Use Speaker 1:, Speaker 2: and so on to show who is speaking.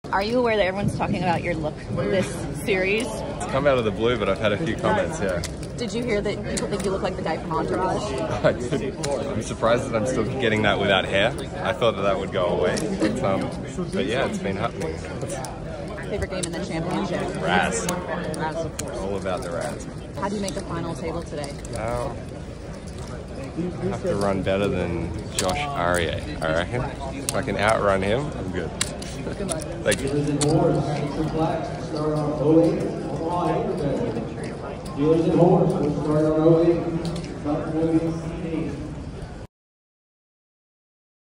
Speaker 1: Are you aware that everyone's talking about your look this series?
Speaker 2: It's come out of the blue, but I've had a few comments, yeah.
Speaker 1: Did you hear that people think you look like the guy from Entourage?
Speaker 2: I did. I'm surprised that I'm still getting that without hair. I thought that would go away. But yeah, it's been happening.
Speaker 1: Favorite game in the championship?
Speaker 2: Raz.
Speaker 1: Raz, of course.
Speaker 2: All about the Raz.
Speaker 1: How do you make the final table today?
Speaker 2: I have to run better than Josh Arieh, I reckon. If I can outrun him, I'm good.
Speaker 1: Good luck.
Speaker 2: Thank you.
Speaker 3: Dealers and horse will start on 08.